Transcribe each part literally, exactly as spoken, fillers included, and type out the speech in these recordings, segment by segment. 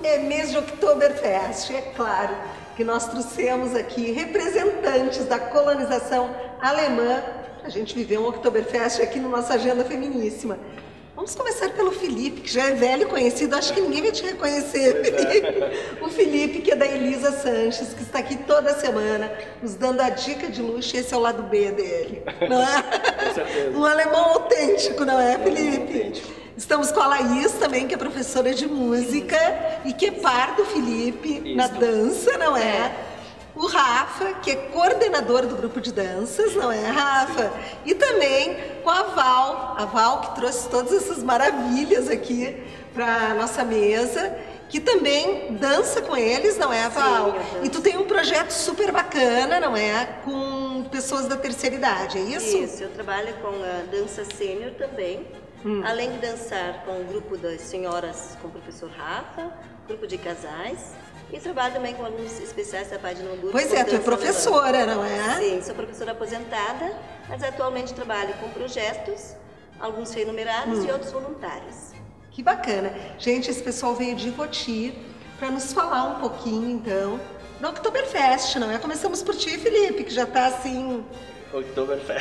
é mês de Oktoberfest, é claro que nós trouxemos aqui representantes da colonização alemã para a gente viver um Oktoberfest aqui na nossa agenda feminíssima. Vamos começar pelo Felipe, que já é velho e conhecido, acho que ninguém vai te reconhecer, Felipe. O Felipe, que é da Elisa Sanches, que está aqui toda semana, nos dando a dica de luxo, e esse é o lado B dele, não é? Com certeza. Um alemão autêntico, não é, Felipe? Autêntico. Estamos com a Laís também, que é professora de música e que é par do Felipe Isso. na dança, não é? O Rafa, que é coordenador do grupo de danças, não é, Rafa? E também com a Val, a Val que trouxe todas essas maravilhas aqui para nossa mesa, que também dança com eles, não é, Val? Sim, e tu tem um projeto super bacana, não é? Com pessoas da terceira idade, é isso? Isso, eu trabalho com a dança sênior também. Hum. Além de dançar com o grupo das senhoras, com o professor Rafa, grupo de casais. E trabalho também com alunos especiais da Página Hamburgo. Pois é, tu é professora, não é? Sim, sou professora aposentada, mas atualmente trabalho com projetos, alguns remunerados hum. e outros voluntários. Que bacana. Gente, esse pessoal veio de Ivoti para nos falar um pouquinho, então, da Oktoberfest, não é? Começamos por ti, Felipe, que já está assim... Oktoberfest.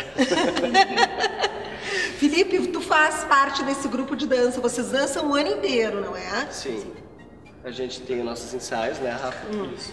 Felipe, tu faz parte desse grupo de dança, vocês dançam o ano inteiro, não é? Sim. Sim. A gente tem nossos ensaios, né, Rafa? Hum. Isso.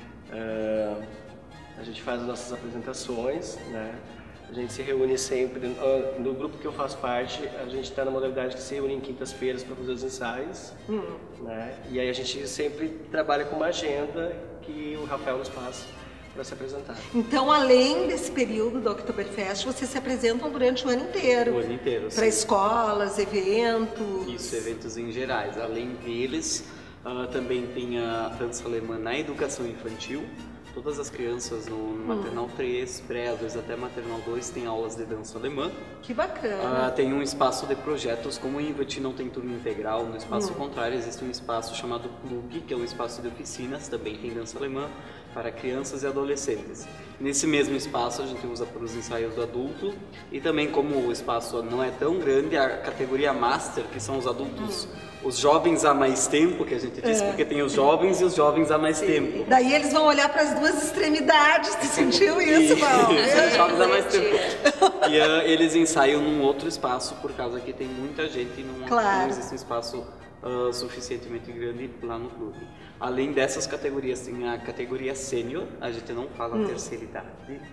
Uh, a gente faz as nossas apresentações, né? A gente se reúne sempre. Uh, no grupo que eu faço parte, a gente está na modalidade que se reúne em quintas-feiras para fazer os ensaios, hum. né? E aí a gente sempre trabalha com uma agenda que o Rafael nos passa para se apresentar. Então, além desse período do Oktoberfest, vocês se apresentam durante o ano inteiro? O ano inteiro, sim. Para escolas, eventos? Isso, eventos em gerais. Além deles, uh, também tem a dança alemã na educação infantil. Todas as crianças no maternal três, pré, às vezes até maternal dois, têm aulas de dança alemã. Que bacana! Uh, tem um espaço de projetos, como em Ivoti não tem turno integral, no espaço hum. contrário existe um espaço chamado Clube, que é um espaço de oficinas, também tem dança alemã para crianças e adolescentes. Nesse mesmo espaço a gente usa para os ensaios do adulto e também, como o espaço não é tão grande, a categoria Master, que são os adultos, hum. os jovens há mais tempo, que a gente diz, é. porque tem os jovens e os jovens há mais Sim. tempo. Daí eles vão olhar para as duas extremidades, tu sentiu isso, Val? Os jovens há mais tempo. E uh, eles ensaiam num outro espaço, por causa que tem muita gente e não, claro. não existe um espaço uh, suficientemente grande lá no clube. Além dessas categorias, tem a categoria sênior, a gente não fala hum. terceira idade.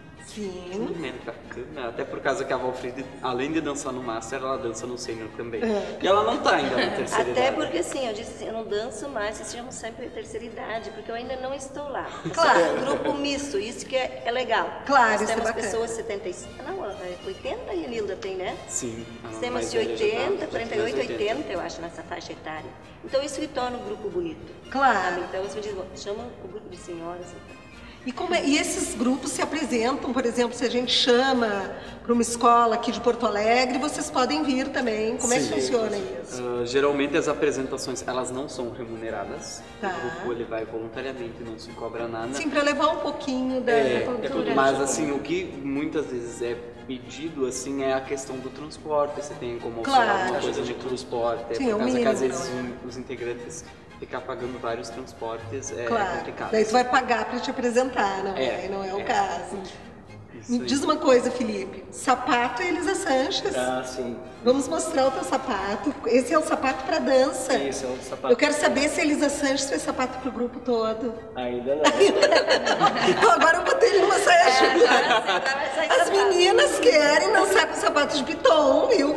Sim. É bacana, até por causa que a Valfried, além de dançar no Master, ela dança no Sênior também. É. E ela não tá ainda na terceira até idade. Até porque assim, eu disse assim, eu não danço mais, vocês chamam sempre de terceira idade, porque eu ainda não estou lá. Claro. É um grupo misto, isso que é, é legal. Claro, Nós isso temos é pessoas setenta e cinco, não, oitenta e a Nilda tem, né? Sim. Nós temos de oitenta, quarenta e oito, oitenta, eu acho, nessa faixa etária. Então isso que torna o grupo bonito. Claro. Sabe? Então você me diz, chamam o grupo de senhoras. E, como é, e esses grupos se apresentam, por exemplo, se a gente chama para uma escola aqui de Porto Alegre, vocês podem vir também. Como Sim. é que funciona isso? Uh, geralmente as apresentações, elas não são remuneradas. Tá. O grupo ele vai voluntariamente, não se cobra nada. Sim, para levar um pouquinho da, é, da cultura. É, mas assim, o que muitas vezes é pedido assim é a questão do transporte. Você tem como claro. alguma coisa de transporte, Sim, é por causa mínimo, que às vezes não. os integrantes ficar pagando vários transportes é claro. complicado. Daí tu vai pagar para te apresentar, não é? é não é o é. caso. Isso Me aí. diz uma coisa, Felipe. Sapato é Elisa Sanches. Ah, sim. Vamos mostrar o teu sapato. Esse é o sapato para dança. Esse é o sapato. Eu quero saber se a Elisa Sanches fez sapato pro grupo todo. Ainda não. Então agora eu botei ele numa saia justa. As meninas querem dançar com sapato de piton, viu,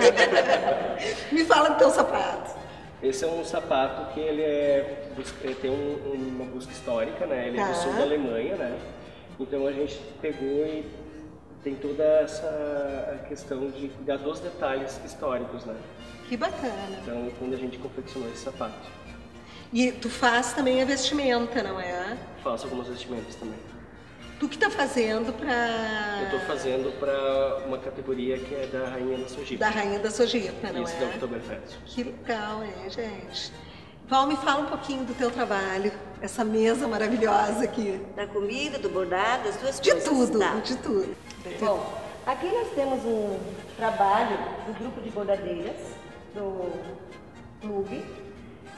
Felipe? Me fala do teu sapato. Esse é um sapato que ele, é, ele tem um, uma busca histórica, né? Ele tá. é do sul da Alemanha, né? Então a gente pegou e tem toda essa questão de cuidar dos detalhes históricos, né? Que bacana. Então, quando a gente confeccionou esse sapato. E tu faz também a vestimenta, não é? Faço algumas vestimentas também. Tu que tá fazendo pra... Eu tô fazendo pra uma categoria que é da Rainha da Sojipa. Da Rainha da Sojipa, não Isso, é? da Oktoberfest. Que legal, é, gente. Val, me fala um pouquinho do teu trabalho, essa mesa maravilhosa aqui. Da comida, do bordado, as duas de coisas. Tudo, tá. de tudo, Bom, aqui nós temos um trabalho do grupo de bordadeiras do clube.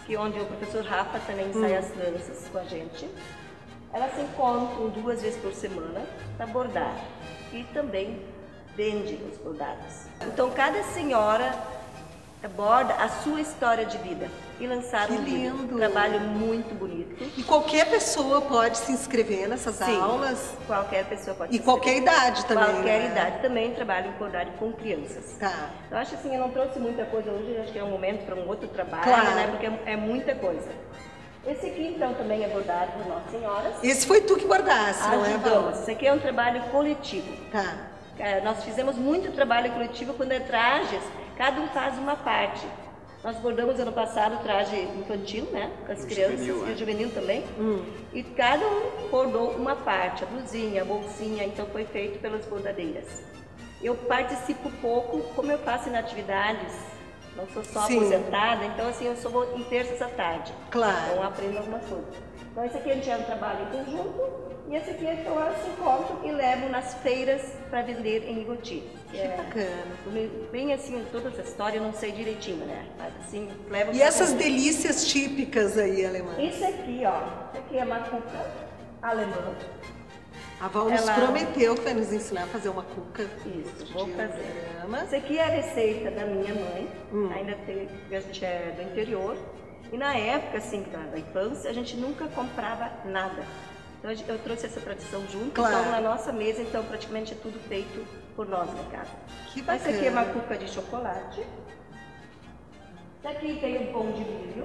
que onde o professor Rafa também ensaia hum. as danças com a gente. Elas se encontram duas vezes por semana para bordar e também vende os bordados. Então cada senhora aborda a sua história de vida e lançar um livro. Um trabalho muito bonito. E qualquer pessoa pode se inscrever nessas Sim, aulas? Qualquer pessoa pode E se qualquer idade também? Qualquer né? idade também, trabalho em bordado com crianças. Tá. Eu acho assim, eu não trouxe muita coisa hoje, acho que é um momento para um outro trabalho, claro. né? Porque é, é muita coisa. Esse aqui então também é bordado por Nossa Senhoras. Esse foi tu que bordaste, não é, Val? Esse aqui é um trabalho coletivo. Tá. Nós fizemos muito trabalho coletivo quando é trajes, cada um faz uma parte. Nós bordamos ano passado o traje infantil, né, com as o crianças, juvenil, e é. o juvenil também. Hum. E cada um bordou uma parte, a blusinha, a bolsinha, então foi feito pelas bordadeiras. Eu participo pouco, como eu faço em atividades, não sou só Sim. aposentada, então assim, eu só vou em terças à tarde. Claro. Então aprendo algumas coisas. Então esse aqui a gente é um trabalho em conjunto. E esse aqui é que elas se encontram e levam nas feiras para vender em Igoti. Que é, bacana. Bem assim, toda essa história eu não sei direitinho, né? Mas assim, levam. E essas vender. delícias típicas aí alemãs? Isso aqui, ó. Isso aqui é uma cuca alemã. A Val nos Ela... prometeu que vai nos ensinar a fazer uma cuca. Isso, vou fazer. Isso aqui é a receita da minha mãe. Hum. Ainda tem, a gente é do interior. E na época, assim, da, da infância, a gente nunca comprava nada. Então eu trouxe essa tradição junto, claro. Então na nossa mesa, então praticamente é tudo feito por nós na casa. Que bacana. Essa aqui é uma cuca de chocolate. Essa aqui tem um pão de milho.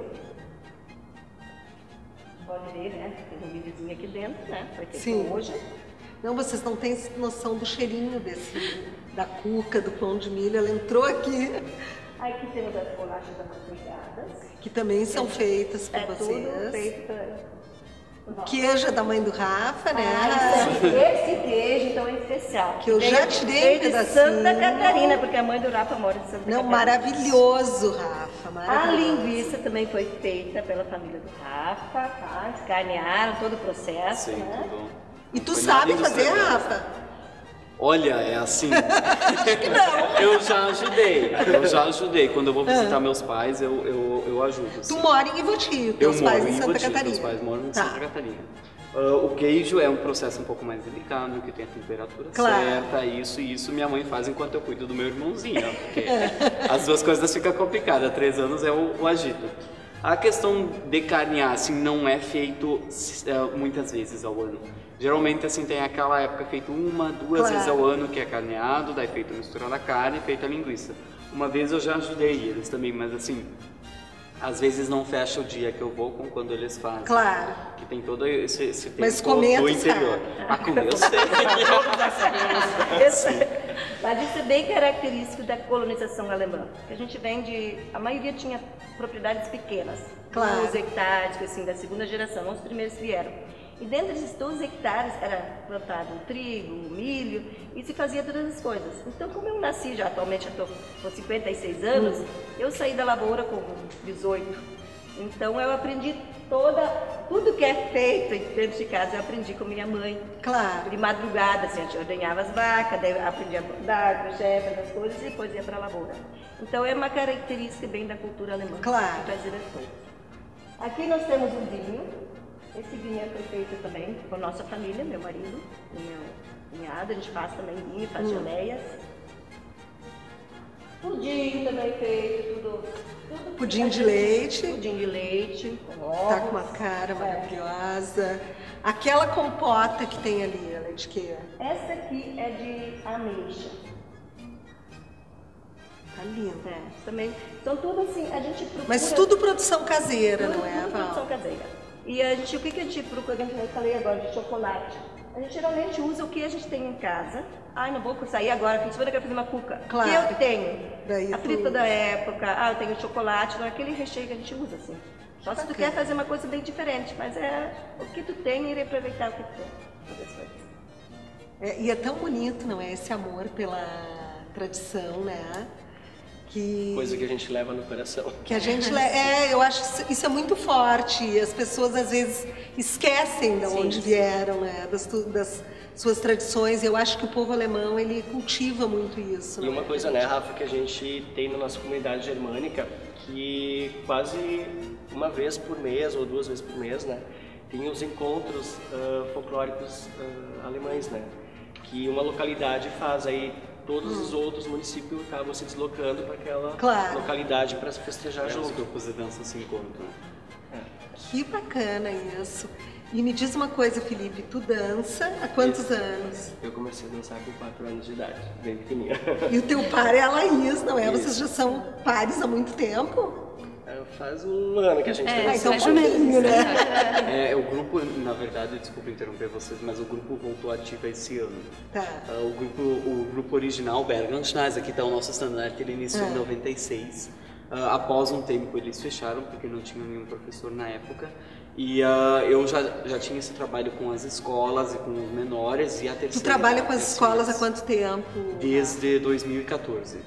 Pode ver, né? Tem um milhozinho aqui dentro, né? Vai ter Sim. hoje. Não, vocês não têm noção do cheirinho desse, da cuca, do pão de milho. Ela entrou aqui. Aqui temos as bolachas amanteiguadas. Que também são é, feitas por é vocês. Tudo feito pra... O queijo é da mãe do Rafa, né? Ah, esse queijo, então, é especial. Que eu já tirei um pedacinho. De Santa Catarina, porque a mãe do Rafa mora em Santa Catarina. Não, maravilhoso, Rafa, maravilhoso. A linguiça também foi feita pela família do Rafa, tá? Escarnearam todo o processo, Sim, né? bom. E tu sabe fazer, Rafa? Olha, é assim. Acho que não. Eu já ajudei, eu já ajudei. Quando eu vou visitar ah. meus pais, eu, eu, eu ajudo. Assim. Tu mora em Ivoti, teus pais em Santa Catarina. Meus pais moram em tá. Santa Catarina. Uh, o queijo é um processo um pouco mais delicado, que tem a temperatura claro. certa, isso e isso minha mãe faz enquanto eu cuido do meu irmãozinho, porque as duas coisas ficam complicadas. Três anos é o, o agito. A questão de carnear, assim, não é feito uh, muitas vezes ao ano. Geralmente, assim, tem aquela época feito uma, duas claro. vezes ao ano que é carneado, daí feito misturada a carne e feito a linguiça. Uma vez eu já ajudei eles também, mas assim, às vezes não fecha o dia que eu vou com quando eles fazem. Claro. Que tem todo esse, esse tempo mas comer do interior. Mas comer eu sei. Mas isso é bem característico da colonização alemã. Que a gente vem de... A maioria tinha propriedades pequenas. Claro. doze hectares, assim, da segunda geração. Os primeiros vieram. E dentro desses doze hectares era plantado trigo, milho e se fazia todas as coisas. Então, como eu nasci já, atualmente eu estou com cinquenta e seis anos, eu saí da lavoura com dezoito. Então, eu aprendi toda, tudo que é feito dentro de casa, eu aprendi com minha mãe. Claro. De madrugada, assim, a gente ordenhava as vacas, daí eu aprendi a bordar, crochê, as coisas e depois ia para a lavoura. Então, é uma característica bem da cultura alemã. Claro. Fazer as coisas. Aqui nós temos um vinho. Esse vinho foi feito também por nossa família, meu marido, minha cunhada, a gente faz também vinho, faz hum. geleias. Pudim também feito, tudo. tudo pudim de leite. Pudim de leite, com ovos. Tá com uma cara maravilhosa. É. Aquela compota que tem ali, ela é de quê? Essa aqui é de ameixa. Tá lindo. É, também. Então tudo assim, a gente procura... Mas tudo produção caseira, tudo, não é, tudo Val? produção caseira. E a gente, o que, que a gente procura, eu falei agora de chocolate, a gente geralmente usa o que a gente tem em casa. Ai, não vou sair agora, fim de semana eu quero fazer uma cuca. Claro. Que eu tenho Daí a frita da época, ah, eu tenho chocolate, não é aquele recheio que a gente usa, assim. Só se tu quer fazer uma coisa bem diferente, mas é o que tu tem e aproveitar o que tu tem. É, e é tão bonito, não é? Esse amor pela tradição, né? Que... Coisa que a gente leva no coração. Que a gente le... é, eu acho que isso é muito forte. E as pessoas às vezes esquecem de onde vieram, né? Das, das suas tradições. Eu acho que o povo alemão, ele cultiva muito isso. E uma coisa, né, Rafa, que a gente tem na nossa comunidade germânica, que quase uma vez por mês ou duas vezes por mês, né, tem os encontros uh, folclóricos uh, alemães, né, que uma localidade faz aí, todos hum. os outros municípios acabam se deslocando para aquela claro. localidade para se festejar é, junto. Os grupos de dança se encontram. É. Que bacana isso. E me diz uma coisa, Felipe, tu dança há quantos Isso. anos? Eu comecei a dançar com quatro anos de idade, bem pequenininha. E o teu par é a Laís, não é? Isso. Vocês já são pares há muito tempo? É, faz um ano que a gente É, dança. então um pouquinho, né? É, o grupo, na verdade, desculpa interromper vocês, mas o grupo voltou ativo esse ano. Tá. Uh, o, grupo, o grupo original, Bergenschneis, aqui está o nosso estandarte, ele iniciou é. em noventa e seis. Uh, após um tempo eles fecharam, porque não tinham nenhum professor na época. E uh, eu já, já tinha esse trabalho com as escolas e com os menores. E a terceira, Tu trabalha com as escolas há mês, quanto tempo? Desde dois mil e quatorze.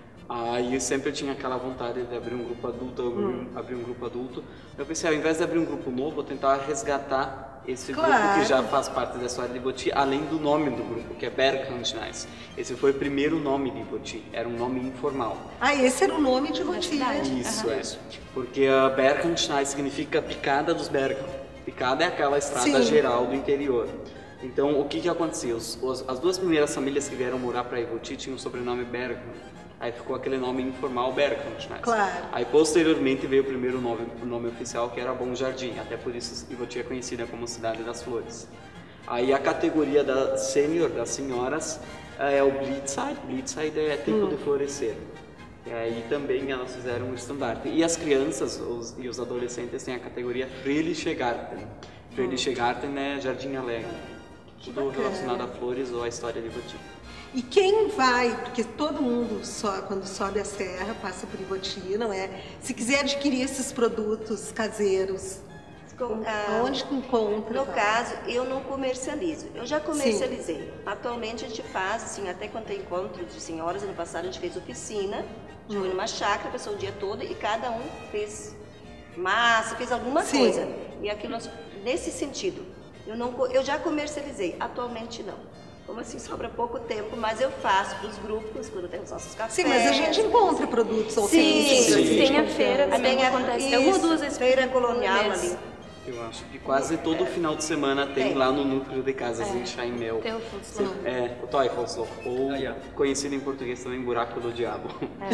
Aí eu sempre tinha aquela vontade de abrir um grupo adulto, abrir, hum. um, abrir um grupo adulto. Eu pensei, ao invés de abrir um grupo novo, vou tentar resgatar esse claro. grupo que já faz parte da história de Ivoti, além do nome do grupo, que é Bergenschneis. Esse foi o primeiro nome de Ivoti, era um nome informal. Ah, esse era o nome de Ivoti. Isso, uhum. é. Porque uh, Bergenschneis significa picada dos Bergen. Picada é aquela estrada Sim. geral do interior. Então, o que que acontecia? Os, os, as duas primeiras famílias que vieram morar para Ivoti tinham o sobrenome Bergen. Aí ficou aquele nome informal, Bergenschneis. Claro. Aí posteriormente veio o primeiro nome, o nome oficial, que era Bom Jardim. Até por isso Ivoti é conhecida como Cidade das Flores. Aí a categoria da sênior, das senhoras, é o Blitzeit. Blitzeit é tempo hum. de florescer. E aí também elas fizeram um estandarte. E as crianças os, e os adolescentes têm a categoria Fröhliche Garten. Fröhliche Garten é Jardim Alegre. Tudo relacionado a flores ou a história de Ivoti. E quem vai, porque todo mundo só, quando sobe a serra passa por Ivoti, não é? Se quiser adquirir esses produtos caseiros, Com, ah, onde que encontra? No tá? caso, eu não comercializo. Eu já comercializei. Sim. Atualmente a gente faz, assim, até quando tem encontros de senhoras, ano passado a gente fez oficina, a gente hum. foi numa chácara, passou o dia todo e cada um fez massa, fez alguma Sim. coisa. E aquilo, nesse sentido, eu, não, eu já comercializei, atualmente não. Como assim, sobra pouco tempo, mas eu faço para os grupos, quando tem os nossos cafés. Sim, mas a gente encontra produtos Sim, autênticos. sim, tem a feira, também acontece. Eu uso duas feira colonial ali. Eu acho que quase todo final de semana tem, tem. lá no núcleo de casas é. em Chaimel. Tem o Futzloch. É, o Teufelsloch, ou ah, yeah. conhecido em português também, Buraco do Diabo.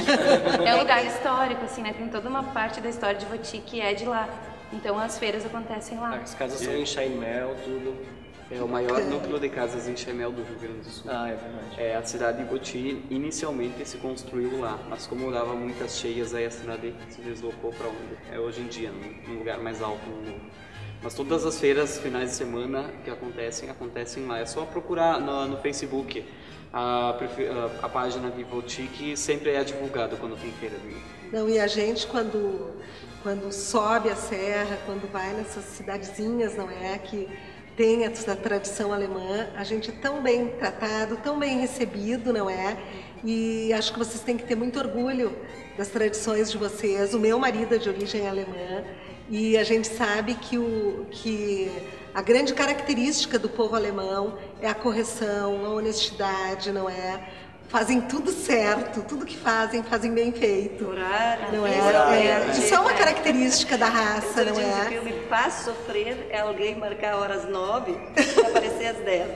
É. é um lugar histórico, assim, né? Tem toda uma parte da história de Ivoti que é de lá. Então as feiras acontecem lá. As casas são em Chaimel, tudo. É o maior núcleo de casas em Chaimel do Rio Grande do Sul. Ah, é verdade. É, a cidade de Ivoti inicialmente se construiu lá, mas como dava muitas cheias, aí a cidade se deslocou para onde é hoje em dia, num lugar mais alto no mundo. Mas todas as feiras, finais de semana que acontecem, acontecem lá. É só procurar no, no Facebook a, a, a página de Ivoti, que sempre é divulgado quando tem feira. Não, e a gente quando, quando sobe a serra, quando vai nessas cidadezinhas, não é, que tem essa tradição alemã, a gente é tão bem tratado, tão bem recebido, não é? E acho que vocês têm que ter muito orgulho das tradições de vocês. O meu marido é de origem alemã e a gente sabe que, o, que a grande característica do povo alemão é a correção, a honestidade, não é? Fazem tudo certo, tudo que fazem, fazem bem feito. Horário, não é? horário, é, isso é uma característica da raça, não é? O filme Faz Sofrer é alguém marcar horas nove para aparecer às dez.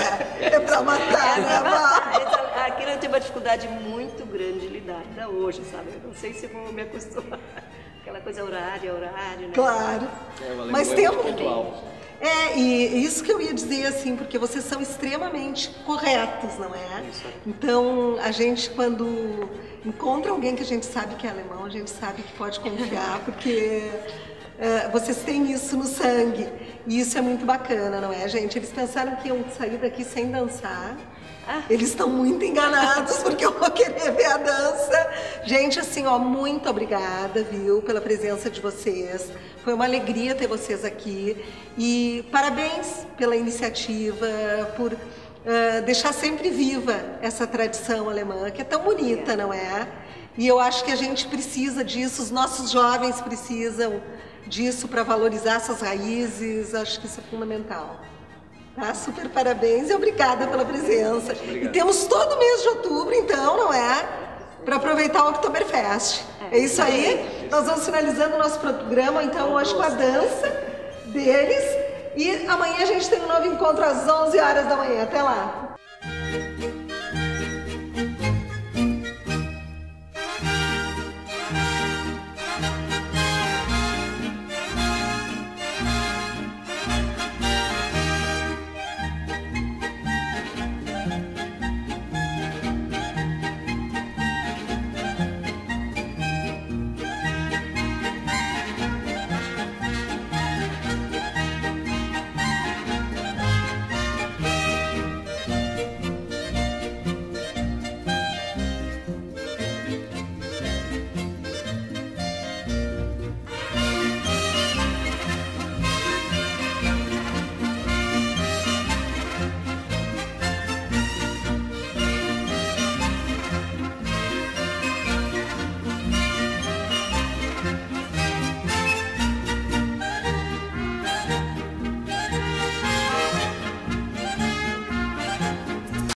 É, é para matar, é né, matar. Aquilo eu tenho uma dificuldade muito grande de lidar, até hoje, sabe? Eu não sei se vou me acostumar. Aquela coisa horário, horário, né? Claro. É, mas tem um... É, e isso que eu ia dizer, assim, porque vocês são extremamente corretos, não é? Isso. Então, a gente, quando encontra alguém que a gente sabe que é alemão, a gente sabe que pode confiar, porque uh, vocês têm isso no sangue. E isso é muito bacana, não é, gente? Eles pensaram que iam sair daqui sem dançar. Eles estão muito enganados, porque eu vou querer ver a dança. Gente, assim, ó, muito obrigada, viu, pela presença de vocês. Foi uma alegria ter vocês aqui. E parabéns pela iniciativa, por uh, deixar sempre viva essa tradição alemã, que é tão bonita, não é? E eu acho que a gente precisa disso, os nossos jovens precisam disso para valorizar essas raízes. Acho que isso é fundamental. Tá? Super parabéns e obrigada pela presença. E temos todo mês de outubro, então, não é? Para aproveitar o Oktoberfest. É isso aí. Nós vamos finalizando o nosso programa, então, hoje com a dança deles. E amanhã a gente tem um novo encontro às onze horas da manhã. Até lá.